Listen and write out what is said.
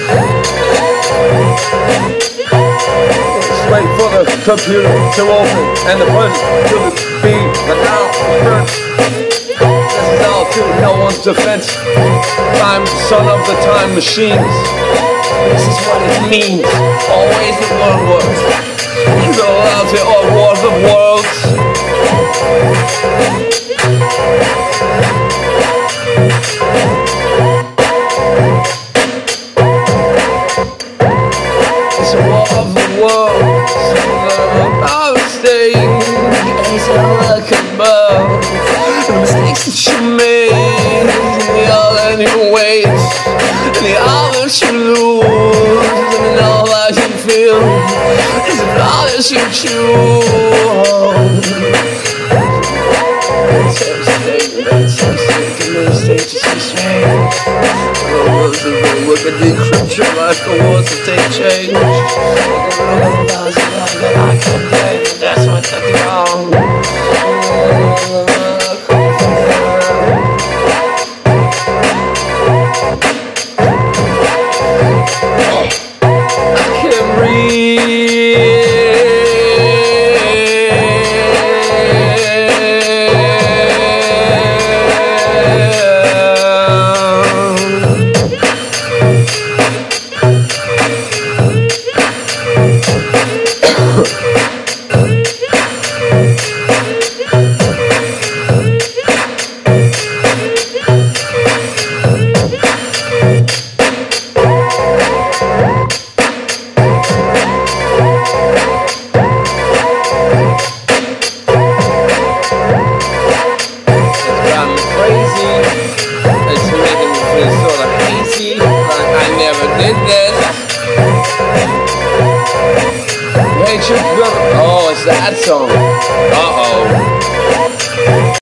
Wait for the computer to open and the button to be the now first. This is all to no one's defense. I'm the son of the time machines. This is what it means. Always the one words. The lousy or wars of worlds. It's a war of the worlds. I'm staying. It's a welcome bird. The mistakes that you made, the all that you waste, and the all that you lose, and all that you feel, is all that you choose. Look at the creature like the words to take change. I complain, that's what I can Oh, it's that song. Uh-oh.